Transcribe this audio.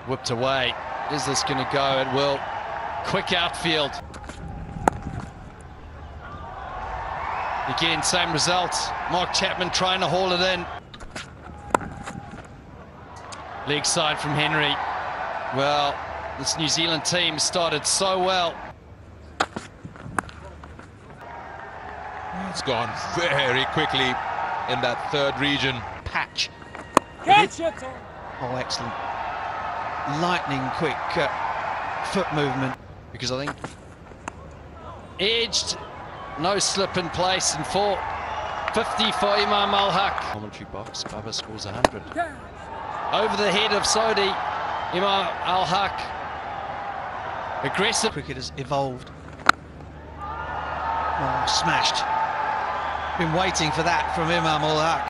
Whipped away. Is this going to go? It will. Quick outfield. Again, same result. Mark Chapman trying to haul it in. Leg side from Henry. Well, this New Zealand team started so well. It's gone very quickly in that third region. Patch. Catch it! Oh, excellent. Lightning quick foot movement. Because I think edged, no slip in place, and 450 for Imam Al-Haq. Commentary box, Bubba scores 100. Over the head of Sodi, Imam Al-Haq. Aggressive. Cricket has evolved. Oh, smashed. Been waiting for that from Imam Al-Haq.